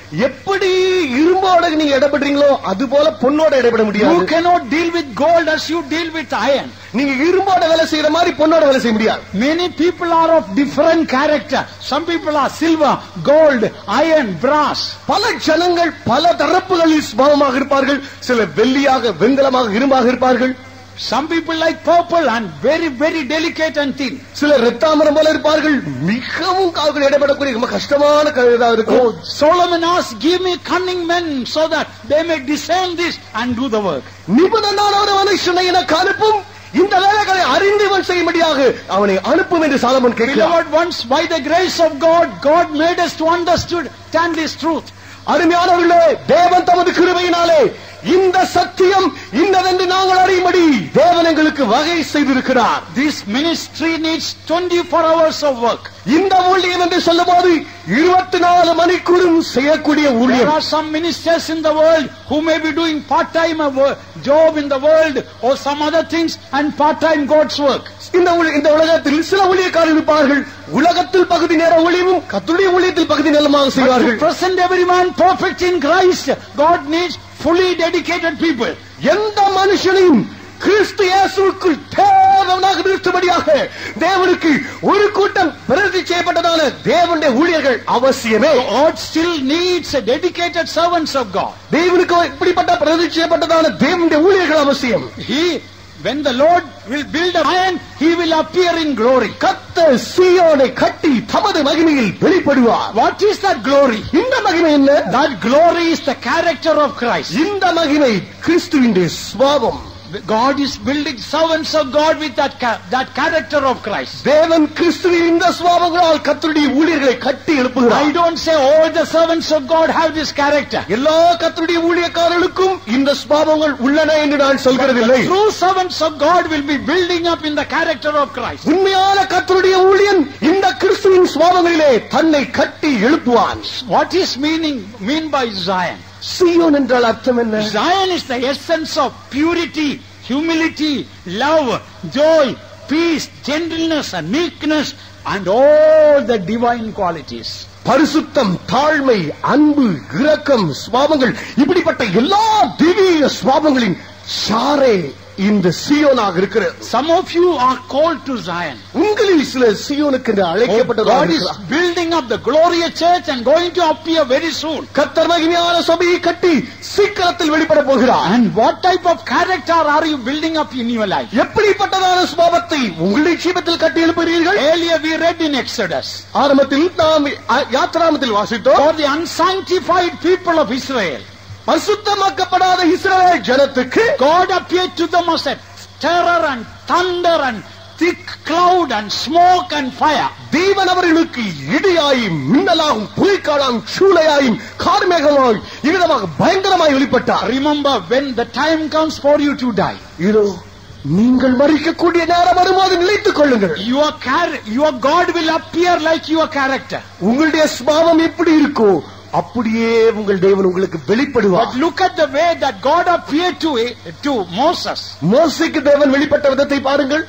எப்படி இரும்போட நீங்க இடப்படுறீங்களோ அது போல பொண்ணோட இடப்பட You முடியாது. cannot deal with gold as you deal with iron. நீங்க இரும்போட வேலை செய்யற மாதிரி பொண்ணோட வேலை செய்ய முடியாது. Many people are of different character. Some people are silver, gold, iron, brass. பல ஜனங்கள் பல தரப்புகளில் சுபாவமாக இருப்பார்கள். சில வெள்ளியாக வெண்கலமாக இரும்பாக இருப்பார்கள். Some people like purple and very very delicate and thin. சில ரத்தாமரம் போல இருப்பார்கள். மிகவும் கால்கள் இடப்படக்கூடிய ரொம்ப கஷ்டமான கழுதாக இருக்கும். Oh, Solomon asked, give me cunning men so that they may discern this and do the work. நிபுணனான ஒரு மனுஷனை எனக்கு அனுப்பும், இந்த வேலைகளை அறிந்தவன் செய்யும்படியாக அவனை அனுப்பும் என்று சாலமோன் கேட்கிறார். Beloved ones, by the grace of God, God made us to understand this truth. அருமையானவர்களே, தேவன் தமது கிருபையினாலே இந்த சத்தியம் இன்னதென்று நாங்கள் அறியும்படி தேவன் எங்களுக்கு வகை செய்திருக்கிறார். This ministry needs twenty-four hours of work. இந்த ஊழியம் என்று சொல்லும்போது இருபத்தி நாலு மணிக்கூறும் செய்யக்கூடிய There ஊழியம். are some ministers in the world who may be doing part-time job in the world or some other things and part-time God's work. இந்த ஊழி- இந்த உலகத்தில் சில ஊழியக்காரர்கள் இருப்பார்கள். உலகத்தில் பகுதி நேர ஊழியமும் கர்த்தருடைய ஊழியத்தில் பகுதி நேரமாக But to செய்வார்கள். present every man perfect in Christ, God needs fully dedicated people. எந்த மனுஷனையும் கிறிஸ்து இயேசுவுக்குள் தேவனாக நிறுத்தும்படியாக தேவனுக்கு ஒரு கூட்டம் பிரதி செய்யப்பட்டதான தேவனுடைய ஊழியர்கள் அவசியமே. God still needs a dedicated servants of God. தேவனுக்கு இப்படிப்பட்ட பிரதி செய்யப்பட்டதான தேவனுடைய ஊழியர்கள் அவசியம். He, when the Lord will build a man, he will appear in glory. கர்த்தர் சீயோனை கட்டி தமது மகிமையில் வெளிப்படுவார். What is that glory? இந்த மகிமை என்ன? That glory is the character of Christ. இந்த மகிமை கிறிஸ்துவின் சுபாவம். God is building servants of God with that ca- that character of Christ. தேவன் கிறிஸ்துவின் இந்த சுபாவங்களால் கர்த்தருடைய ஊழியர்களை கட்டி I எழுப்புகிறார். don't say all the servants of God have this character. எல்லா கர்த்தருடைய ஊழியக்காரர்களுக்கும் இந்த சுபாவங்கள் உள்ளன என்று நான் The சொல்கிறதில்லை. true servants of God will be building up in the character of Christ. உண்மையான கர்த்தருடைய ஊழியன் இந்த கிறிஸ்துவின் சுபாவங்களிலே தன்னை கட்டி எழுப்புவான். What is meaning mean by Zion? சீயோன் என்றால் அர்த்தம் என்ன? Zion is the essence of purity, humility, love, joy, peace, gentleness and meekness and all the divine qualities. பரிசுத்தம், தாழ்மை, அன்பு, இரக்கம் சுபாவங்கள் இப்படிப்பட்ட எல்லா திவ்ய சுபாவங்களின் சாரே இந்த சீயோனாக இருக்கிறது. Some of you are called to Zion. உங்களில் சில சீயோனுக்கு என்று God அழைக்கப்பட்டவர்கள் is building up the glorious church and going to appear very soon. கர்த்தர் மகிமையான சபையை கட்டி சீக்கிரத்தில் வெளிப்பட போகிறார். And what type of character are you building up in your life? எப்படிப்பட்டதான சுபாவத்தை உங்களுடைய ஜீவிதத்தில் கட்டி எழுப்புகிறீர்கள்? Earlier we read in Exodus, ஆரம்பத்தில் நாம் யாத்திராமத்தில் வாசித்தோம். for the unsanctified people of Israel, பரிசுத்தமாக்கப்படாத இஸ்ரவேல் ஜனத்துக்கு God appeared to them as a terror and thunder and thick cloud and smoke and fire. தேவன் அவர்களுக்கு இடியாயும் மின்னலாகும் புலிக்காளாம் சூளையாயும் கார்மேகமாய் இவ்விதமாக பயங்கரமாய் வெளிப்பட்டார். Remember, when the time comes for you to die, இதோ நீங்கள் மரிக்கக்கூடிய நேரம் வரும்போது நிலைத்துக் கொள்ளுங்கள். your char- your God will appear like your character. உங்களுடைய சுபாவம் எப்படி இருக்கோ அப்படியே உங்கள் தேவன் உங்களுக்கு வெளிப்படுவார். But look at the way that God appeared to to Moses. மோசேக்கு தேவன் வெளிப்பட்ட விதத்தை பாருங்கள்.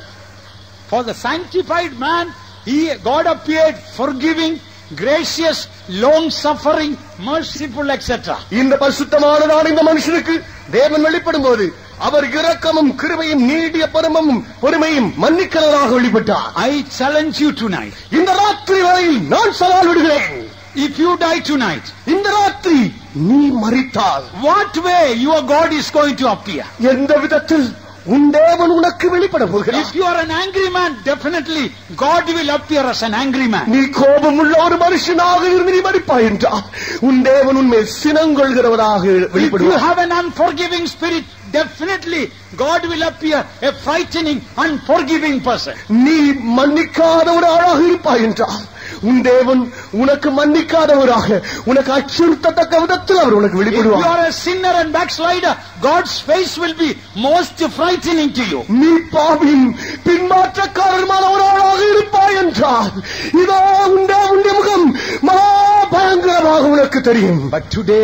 For the sanctified man, he God appeared forgiving, gracious, long-suffering, merciful, et cetera. இந்த பரிசுத்தமானதான இந்த மனுஷனுக்கு தேவன் வெளிப்படும் போது அவர் இரக்கமும் கிருபையும் நீடிய பரமமும் பொறுமையும் மன்னிக்கிறவராக வெளிப்பட்டார். I challenge you tonight. இந்த ராத்திரி வரையில் நான் சவால் விடுகிறேன். If you die tonight, இந்த ராத்திரி நீ மரித்தால் what way your God is going to appear? எந்த விதத்தில் உன் தேவன் உனக்கு வெளிப்பட போகிறார்? If you are an angry man, definitely God will appear as an angry man. நீ கோபம் உள்ள ஒரு மனுஷனாக இருந்து நீ மரிப்பாய் என்றால் உன் தேவன் உன்மேல் சினங்கொள்கிறவராக If you வெளிப்படுவார். have an unforgiving spirit, definitely God will appear a frightening, unforgiving person. நீ மன்னிக்காத ஒரு ஆளாக இருப்பாய் என்றால் உன் தேவன் உனக்கு மன்னிக்காதவராக உனக்கு அச்சுறுத்தத்தக்க விதத்தில் அவர் உனக்கு If you வெளிப்படுவார். are a sinner and backslider, God's face will be most frightening to you. நீ பாவின் பின்மாற்றக்காரமான ஒரு ஆளாக இருப்பாய் என்றால் இதோ உன் தேவனுடைய முகம் மகா பயங்கரமாக உனக்கு தெரியும். But today,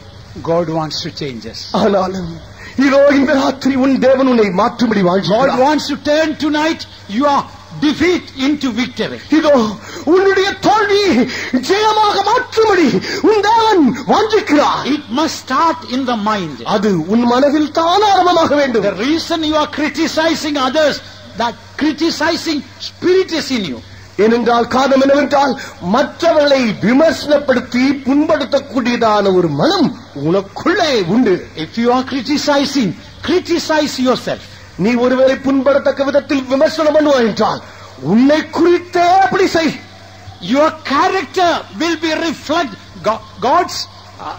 God wants to change us. ஆனாலும் இதோ இந்த ராத்திரி உன் தேவன் உன்னை மாற்றும்படி God வாழ்கிறார். wants to turn tonight your defeat into victory. இதோ உன்னுடைய தோல்வி ஜெயமாக மாற்றும்படி உன் தேவன் வாஞ்சிக்கிறார். It must start in the mind. அது உன் மனதில் தான் ஆரம்பமாக வேண்டும். The reason you are criticizing others, that criticizing spirit is in you. ஏனென்றால் காரணம் என்னவென்றால் மற்றவர்களை விமர்சனப்படுத்தி புண்படுத்தக்கூடியதான ஒரு மனம் உனக்குள்ளே உண்டு. If you are criticizing, criticize yourself. நீ ஒருவேளை புண்படத்தக்க விதத்தில் விமர்சனம் பண்ணுவாய் என்றால் உன்னை குறித்தே அப்படி செய். Your character will be reflect God's uh,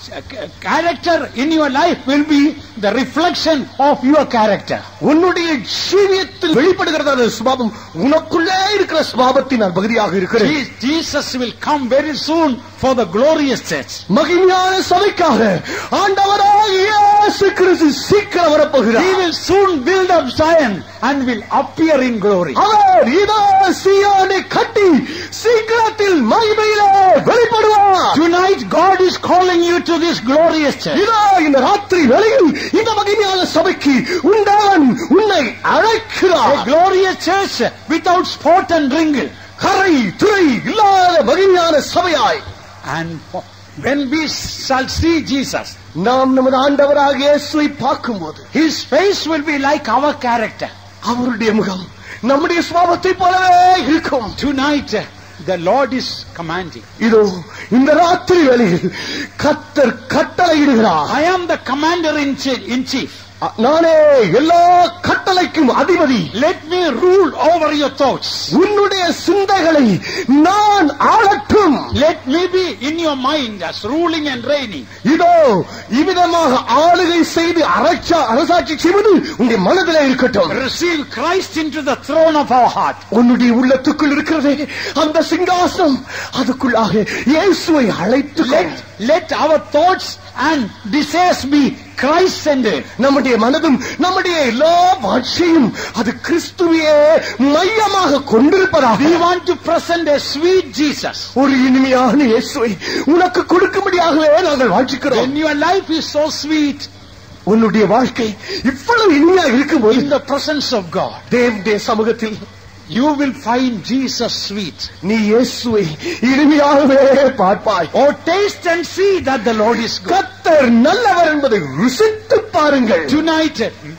character in your life will be the reflection of your character. உன்னுடைய ஜீவியத்தில் வெளிப்படுகிறதான சுபாவம் உனக்குள்ளே இருக்கிற சுபாவத்தின் பகுதியாக இருக்கிறது. Jesus will come very soon for the glorious church. மகிமையான சபைக்காக ஆண்டவராகிய இயேசு கிறிஸ்து சீக்கிரம் வரப்போகிறார். He will soon build up Zion and will appear in glory. அவர் இதோ சீயோனை கட்டி சீக்கிரத்தில் மகிமையிலே வெளிப்படுவார். Tonight God is calling you to this glorious church. இதோ இந்த ராத்திரி வேளையில் இந்த மகிமையான சபைக்கு உன் தேவன் உன்னை அழைக்கிறார். A glorious church without spot and wrinkle. கரை துறை இல்லாத மகிமையான சபையாய். And when we shall see Jesus, நாம் நமது ஆண்டவராகிய இயேசுவை பார்க்கும்போது his face will be like our character. அவருடைய முகம் நம்முடைய சுபாவத்தை போலவே இருக்கும். Tonight the Lord is commanding. இதோ இந்த ராத்திரி வேளையில் கர்த்தர் கட்டளையிடுகிறார். I am the commander in chief. நானே எல்லா கட்டளைக்கும் அதிபதி. Let me rule over your thoughts. உன்னுடைய சிந்தைகளை நான் ஆளட்டும். Let me be in your mind as ruling and reigning. இதோ இவ்விதமாக ஆளுகை செய்து அரசா அரசாட்சி செய்வது உன்னுடைய மனதிலே இருக்கட்டும். Receive Christ into the throne of our heart. உன்னுடைய உள்ளத்துக்குள் இருக்கிறதே அந்த சிங்காசனம், அதுக்குள்ளாக இயேசுவை அழைத்துக்கொள். Let our thoughts and desires be Christ centered. நம்முடைய மனதும் நம்முடைய எல்லா வாழ்க்கையும் அது கிறிஸ்துவையே மையமாக கொண்டிருப்பதாக. We want to present a sweet Jesus. ஒரு இனிமையான இயேசுவை உனக்கு கொடுக்கும்படியாகவே நாங்கள் வாஞ்சிக்கிறோம். When your life is so sweet, உன்னுடைய வாழ்க்கை இவ்வளவு இனிமையாக இருக்கும்போது in the presence of God, தேவனுடைய சமூகத்தில் you will find Jesus sweet. நீ இயேசுவை இனிமையாகவே பார்ப்பாய். Oh, taste and see that the Lord is good. கர்த்தர் நல்லவர் என்பதை ருசித்து பாருங்கள். Tonight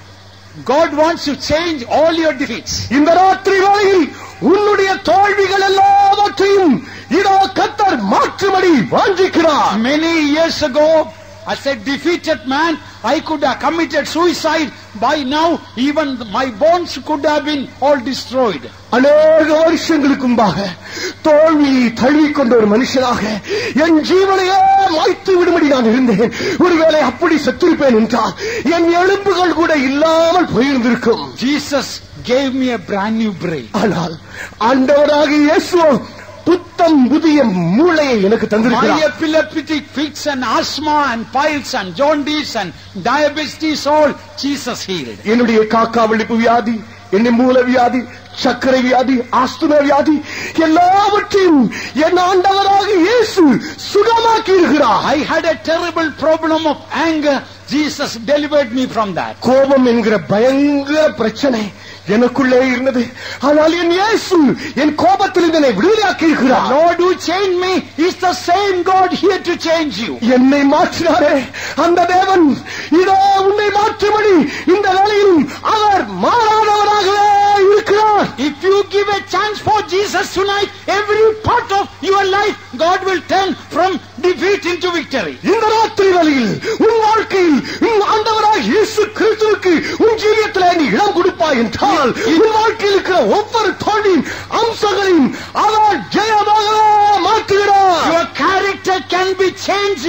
God wants to change all your defeats. இந்த ராத்திரி வேளையில் உன்னுடைய தோல்விகள் எல்லாவற்றையும் இதோ கர்த்தர் மாற்றும்படி வாஞ்சிக்கிறார். Many years ago, as a defeated man, I could have committed suicide. By now, even my bones could have been all destroyed. அநேக வருஷங்களுக்கு முன்பாக தோல்வி தழுவிக்கொண்ட ஒரு மனுஷனாக என் ஜீவனையே மாய்த்து விடும்படி நான் இருந்தேன். ஒருவேளை அப்படி செத்திருப்பேன் என்றால் என் எலும்புகள் கூட இல்லாமல் போயிருந்திருக்கும். Jesus gave me a brand new brain. ஆனால் ஆண்டவராகிய இயேசு புத்தம் புதிய மூளையை எனக்கு தந்திருக்கிறார். My epileptic fits and asthma and piles and jaundice and diabetes all Jesus healed. என்னுடைய காக்கா விழிப்பு வியாதி, என்னுடைய மூல வியாதி, சர்க்கரை வியாதி, ஆஸ்துமா வியாதி எல்லாவற்றையும் என் ஆண்டவராகிய இயேசு சுகமாக்கி இருக்கிறார். I had a terrible problem of anger. Jesus delivered me from that. கோபம் என்கிற பயங்கர பிரச்சனை எனக்குள்ளே இருந்தது. ஆனால் என் இயேசு என் கோபத்தில் என்னை விடுதலையாக்கி இருக்கிறார். Lord who changed me is the same God here to change you. என்னை மாற்றினாரே அந்த தேவன் இதோ உன்னை மாற்றும்படி இந்த வேளையிலும் அவர் மாறாதவராகவே இருக்கிறார். If you give a chance for Jesus tonight, every part of your life God will turn from defeat into victory. இந்த ராத்திரி வேளையில் உன் வாழ்க்கையில் உன் ஆண்டவராகிய இயேசு கிறிஸ்துவுக்கு உன் ஜீவியத்திலே நீ இடம் கொடுப்பாய் என்றால் உன் வாழ்க்கையில் இருக்கிற ஒவ்வொரு தோல்வியின் அம்சங்களையும் அவர் ஜெயமாக மாற்றுகிறார். Your character can be changed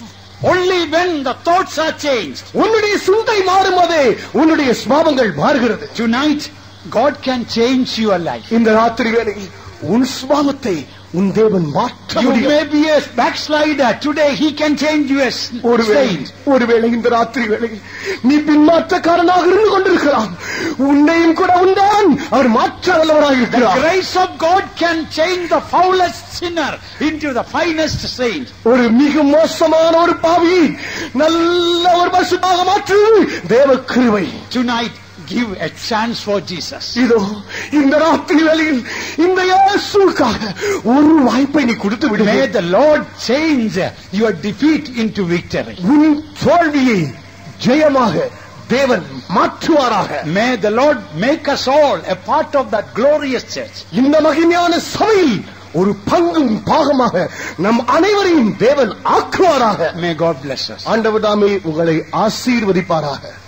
only when the thoughts are changed. உன்னுடைய சிந்தை மாறும்போதே உன்னுடைய சுபாவங்கள் மாறுகிறது. Tonight God can change your life. இந்த ராத்திரி வேளையில் உன் சுபாவத்தை உன் தேவன் மாற்ற You முடியும். may be a backslider. Today He can change you as saint. ஒருவேளை இந்த ராத்திரி வேளையில் நீ பின்மாற்றக்காரனாக இருந்து கொண்டிருக்கலாம். உன்னையும் கூட உண்டான் அவர் மாற்ற வல்லவராக The இருக்கிறார். grace of God can change the foulest sinner into the finest saint. ஒரு மிக மோசமான ஒரு பாவி நல்ல ஒரு பரிசுத்தாக மாற்றுவது தேவ கிருபை. Tonight give a chance for Jesus. இதோ இந்த ராத்திரி வேளையில் இந்த இயேசுவுக்காக ஒரு வாய்ப்பை நீ கொடுத்து விடு. May the Lord change your defeat into victory. உன் தோல்வியை ஜெயமாக தேவன் மாற்றுவாராக. May the Lord make us all a part of that glorious church. இந்த மகிமையான சபையில் ஒரு பங்கும் பாகமாக நம் அனைவரையும் தேவன் ஆக்குவாராக. May God bless us. ஆண்டவர் தாமே உங்களை ஆசீர்வதிப்பாராக.